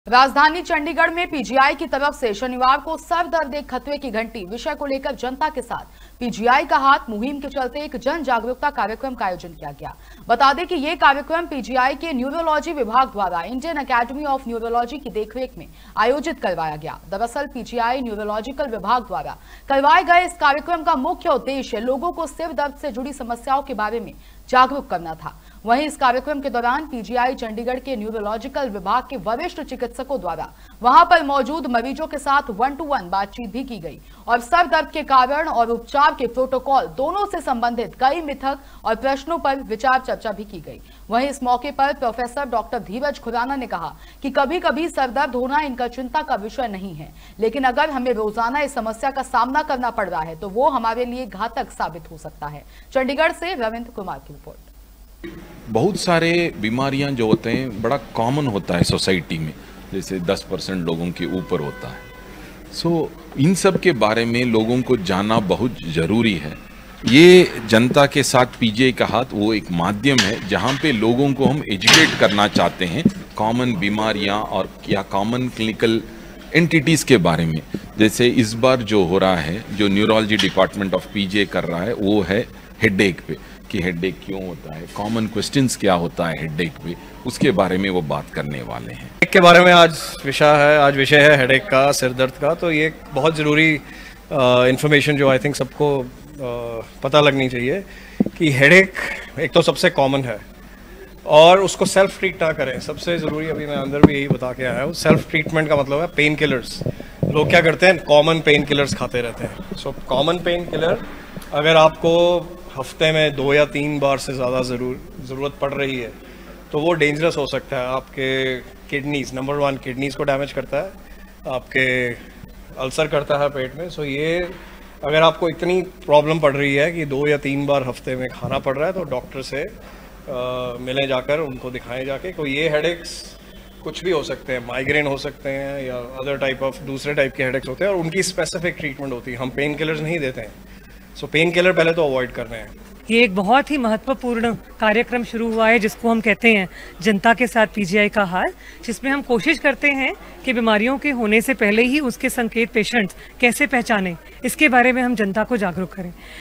राजधानी चंडीगढ़ में पीजीआई की तरफ से शनिवार को सर दर्द एक खतरे की घंटी विषय को लेकर जनता के साथ पीजीआई का हाथ मुहिम के चलते एक जन जागरूकता कार्यक्रम का आयोजन किया गया। बता दें कि ये कार्यक्रम पीजीआई के न्यूरोलॉजी विभाग द्वारा इंडियन एकेडमी ऑफ न्यूरोलॉजी की देखरेख में आयोजित करवाया गया। दरअसल पीजीआई न्यूरोलॉजिकल विभाग द्वारा करवाए गए इस कार्यक्रम का मुख्य उद्देश्य लोगों को सिर दर्द से जुड़ी समस्याओं के बारे में जागरूक करना था। वहीं इस कार्यक्रम के दौरान पीजीआई चंडीगढ़ के न्यूरोलॉजिकल विभाग के वरिष्ठ चिकित्सकों द्वारा वहां पर मौजूद मरीजों के साथ 1-to-1 बातचीत भी की गई और सर दर्द के कारण और उपचार के प्रोटोकॉल दोनों से संबंधित कई मिथक और प्रश्नों पर विचार चर्चा भी की गई। वहीं इस मौके पर प्रोफेसर डॉक्टर धीरज खुराना ने कहा कि कभी कभी सर दर्द होना इनका चिंता का विषय नहीं है, लेकिन अगर हमें रोजाना इस समस्या का सामना करना पड़ रहा है तो वो हमारे लिए घातक साबित हो सकता है। चंडीगढ़ से रविंद्र कुमार की रिपोर्ट। बहुत सारे बीमारियां जो होते हैं बड़ा कॉमन होता है सोसाइटी में, जैसे 10% लोगों के ऊपर होता है। इन सब के बारे में लोगों को जानना बहुत ज़रूरी है। ये जनता के साथ पीजीआई का हाथ वो एक माध्यम है जहां पे लोगों को हम एजुकेट करना चाहते हैं कॉमन बीमारियां और या कॉमन क्लिनिकल एंटिटीज़ के बारे में। जैसे इस बार जो हो रहा है, जो न्यूरोलॉजी डिपार्टमेंट ऑफ पीजीआई कर रहा है, वो है हेडेक पे कि हेडेक क्यों होता है, कॉमन क्वेश्चंस क्या होता है हेडेक पे, उसके बारे में वो बात करने वाले हैं। हेडेक के बारे में आज विषय है हेडेक का, सिर दर्द का। तो ये बहुत ज़रूरी इंफॉर्मेशन जो आई थिंक सबको पता लगनी चाहिए कि हेडेक एक तो सबसे कॉमन है और उसको सेल्फ ट्रीट ना करें। सबसे ज़रूरी अभी मैं अंदर भी यही बता के आया हूँ। सेल्फ ट्रीटमेंट का मतलब है पेन किलर्स। लोग क्या करते हैं, कॉमन पेन किलर्स खाते रहते हैं। सो कॉमन पेन किलर अगर आपको हफ्ते में 2 या 3 बार से ज़्यादा ज़रूरत पड़ रही है तो वो डेंजरस हो सकता है। आपके किडनीज़, नंबर 1 किडनीज़ को डैमेज करता है, आपके अल्सर करता है पेट में। सो ये अगर आपको इतनी प्रॉब्लम पड़ रही है कि 2 या 3 बार हफ्ते में खाना पड़ रहा है तो डॉक्टर से मिलें जाकर, उनको दिखाएं जाके। तो ये हेडेक्स कुछ भी हो सकते हैं, माइग्रेन हो सकते हैं या अदर टाइप ऑफ दूसरे टाइप के हेडेक्स होते हैं और उनकी स्पेसिफिक ट्रीटमेंट होती है। हम पेन किलर्स नहीं देते हैं। सो पेन किलर पहले तो अवॉइड करने हैं। ये एक बहुत ही महत्वपूर्ण कार्यक्रम शुरू हुआ है जिसको हम कहते हैं जनता के साथ पीजीआई का हाथ, जिसमें हम कोशिश करते हैं कि बीमारियों के होने से पहले ही उसके संकेत पेशेंट्स कैसे पहचानें, इसके बारे में हम जनता को जागरूक करें।